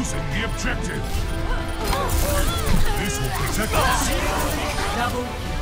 losing the objective. This will protect us. Double